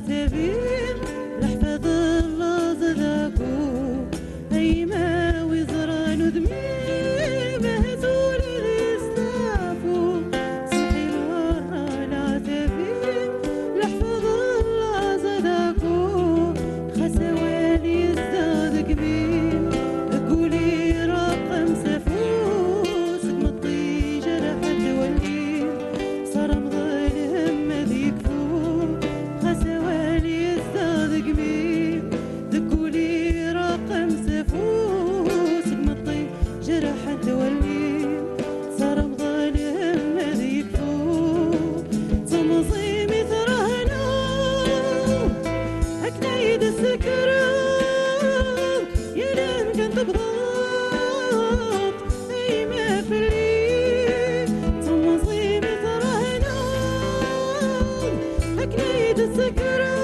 العتبين لحفظ الله زداكو أيما وزران ودمي مهزول الإسلافو صحي مرة العتبين لحفظ الله زداكو خسوالي يزداد قبيل قولي رقم سفوس مطي جرح الدولين صار مظلم ذيك فوق خسوالي يزداد قبيل قولي رقم سفوس مطي جرح الدولين صار مظلم ذيك فوق تنظيمي ترهنا أكنيد السكرة يلم كنت بضغط أيما في الليل تنظيمي ترهنا أكنيد السكرة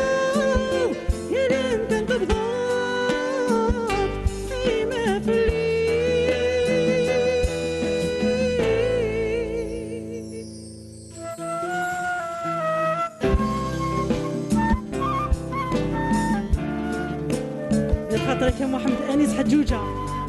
يلم كنت بضغط أيما في الليل خاطرك يا محمد أنيس حجوجة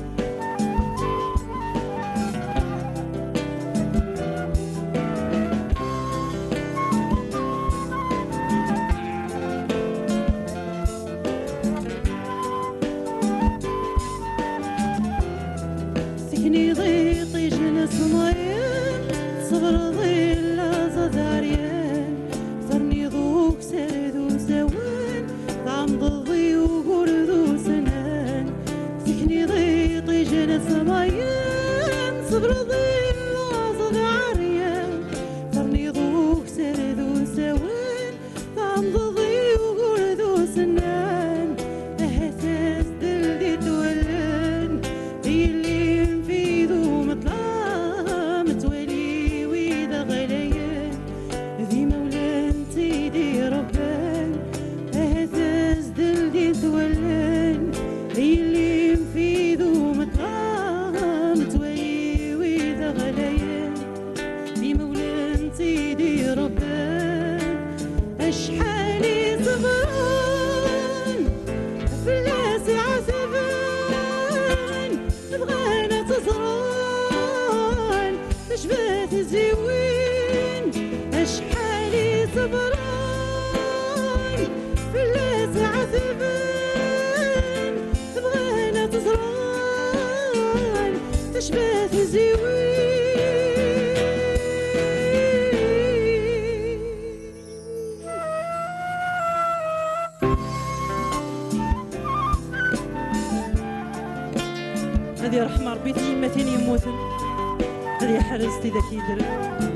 سكني ضيطي جنس مايان صبر ظل زداريان صرني ذوق سرد وزوان طعم ضضي وقرد وسنان سكني ضيطي جنس مايان صبر ظل زداريان صرني ذوق سرد وزوان طعم ضضي وقرد وسنان أحساس دلدي تولان هي اللي نفيدو مطلع متولي ويدا غليان ذي مولان سيدي ربان أحساس دلدي تولان هي اللي نفيدو مطلع متولي ويدا غليان ذي مولان سيدي ربان أشحالي صبران فلاسي عسفان تبغانا تصران تشبات الزوين أشحالي صبران فلاسي عسفان تبغانا تصران تشبات الزوين هذه رحمة ربيتي يمتين يموتن هذه حرزتي ذاك يدري